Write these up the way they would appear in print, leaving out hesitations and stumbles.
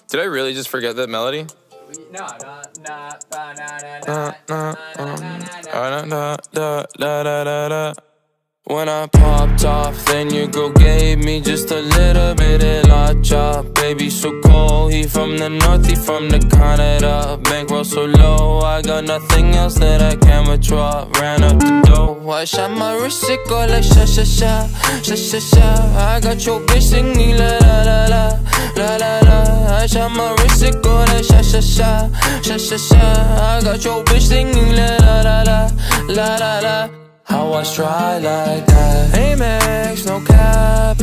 Did I really just forget that melody? No. When I popped off, then your girl gave me just a little bit of la chop. Baby so cold, he from the north, he from the Canada. Bankroll so low, I got nothing else that I can withdraw. Ran up the dough, I shot my wrist, it go like sha sha sha, sha sha sha. I got your bitch singing la la la la, la la la. I shot my wrist, it go like sha sha sha, sha sha sha. I got your bitch singing la la la la, la la la. How I stride like that? Amex, no cap,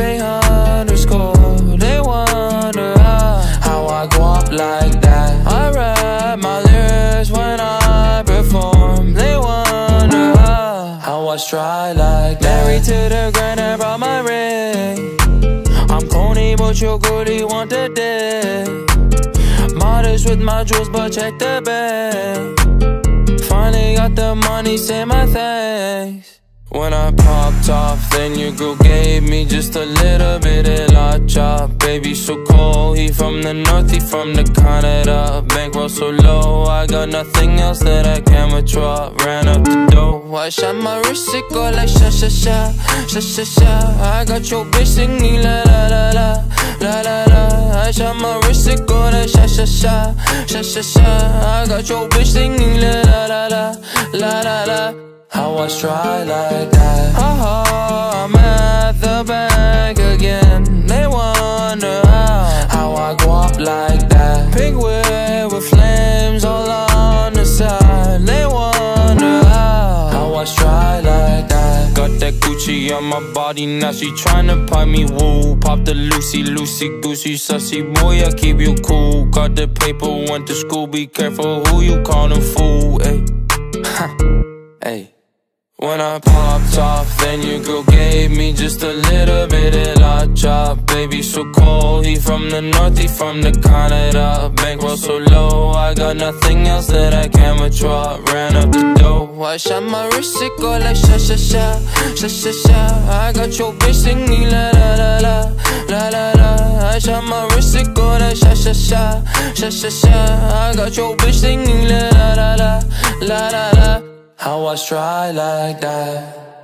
_. They wonder how I go up like that. I rap my lyrics when I perform. They wonder how I stride like that. Married to the grind, I brought my ring. I'm corny, but you're good, you want the dick. Modest with my jewels, but check the bank. Finally got the money, say my thanks. When I popped off, then your girl gave me just a little bit of la chop. Baby so cold, he from the north, he from the Canada. Bankroll so low, I got nothing else that I can withdraw. Ran up the dough, I shot my wrist, it go like sha sha sha, sha sha sha. I got your bitch singing la la la la, la la la. I shot my wrist, it go like sha sha sha, sha sha sha. I got your bitch singing la la la la, la la la. How I stride like that? I'm at the bank again. They wonder how I go up like that. Pink whip with flames all on the side. They wonder how I stride like that. Got that Gucci on my body, now she tryna pipe me, woo. Pop the Lucy, loosey goosey, sussy boy, I keep you cool. Got the paper, went to school, be careful who you callin' fool, ayy. Ayy. When I popped off, then your girl gave me just a little bit of la chop. Baby so cold, he from the north, he from the Canada. Bankroll so low, I got nothing else that I can withdraw. Ran up the dough, I shot my wrist, it go like sha sha sha, sha sha sha. I got your bitch singing la la la la, la la la. I shot my wrist, it go like sha sha sha, sha sha sha. I got your bitch singing la la la la, la la la. How I stride like that?